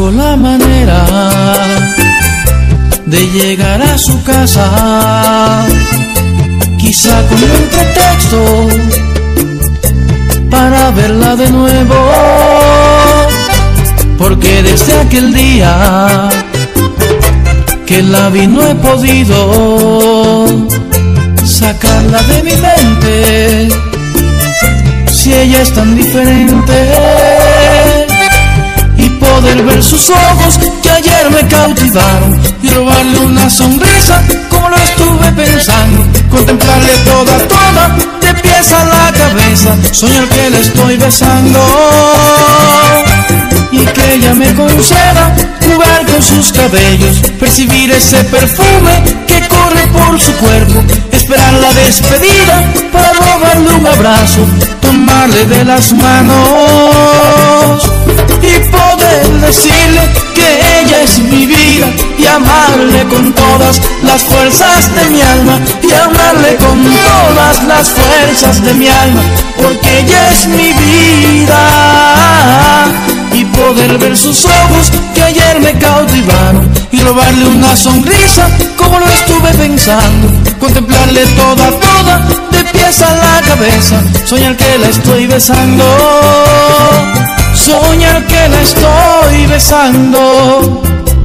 busco la manera de llegar a su casa, quizá con un pretexto para verla de nuevo, porque desde aquel día que la vi no he podido sacarla de mi mente. Si ella es tan diferente, y poder ver sus ojos que ayer me cautivaron y robarle una sonrisa como lo estuve pensando, contemplarle toda, de pies a la cabeza, soñar que la estoy besando y que ella me conceda jugar con sus cabellos, percibir ese perfume que corre por su cuerpo, esperar la despedida para robarle un abrazo, tomarle de las manos y poder decirle que ella es mi vida y amarle con todas las fuerzas de mi alma, y amarle con todas las fuerzas de mi alma, porque ella es mi vida, y poder ver sus ojos que ayer me cautivaron y robarle una sonrisa como lo estuve pensando, contemplarle toda, de pies a la cabeza, soñar que la estoy besando, soñar que la estoy besando.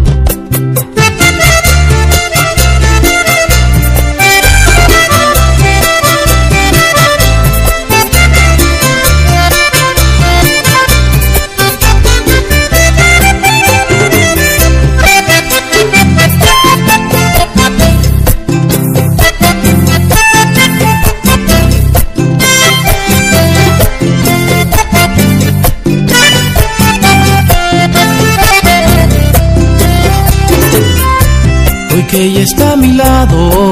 Que ella está a mi lado,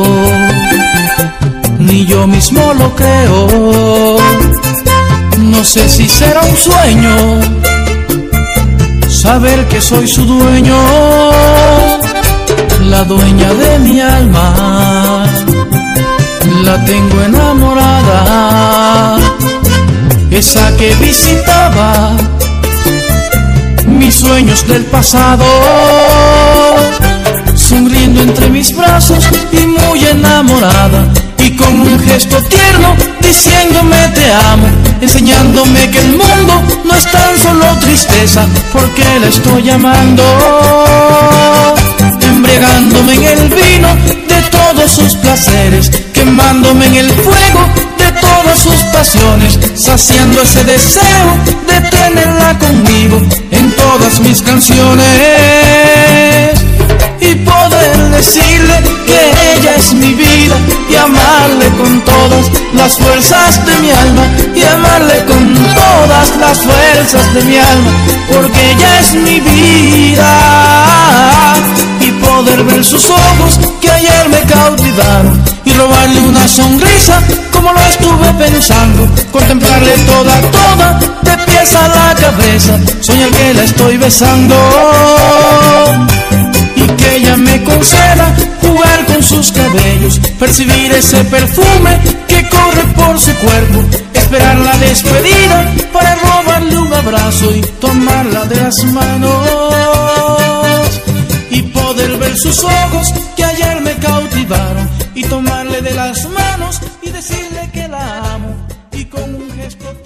ni yo mismo lo creo. No sé si será un sueño saber que soy su dueño, la dueña de mi alma, la tengo enamorada, esa que visitaba mis sueños del pasado, sonriendo entre mis brazos y muy enamorada, y con un gesto tierno diciéndome te amo, enseñándome que el mundo no es tan solo tristeza, porque la estoy amando, embriagándome en el vino de todos sus placeres, quemándome en el fuego de todas sus pasiones, saciando ese deseo de tenerla conmigo en todas mis canciones, y poder decirle que ella es mi vida y amarle con todas las fuerzas de mi alma, y amarle con todas las fuerzas de mi alma, porque ella es mi vida, y poder ver sus ojos que ayer me cautivaron y robarle una sonrisa como lo estuve pensando, contemplarle toda, de pies a la cabeza, soñar que la estoy besando y que ella me conceda jugar con sus cabellos, percibir ese perfume que corre por su cuerpo, esperar la despedida para robarle un abrazo y tomarla de las manos, y poder ver sus ojos que ayer me cautivaron y tomarle de las manos y decirle que la amo, y con un gesto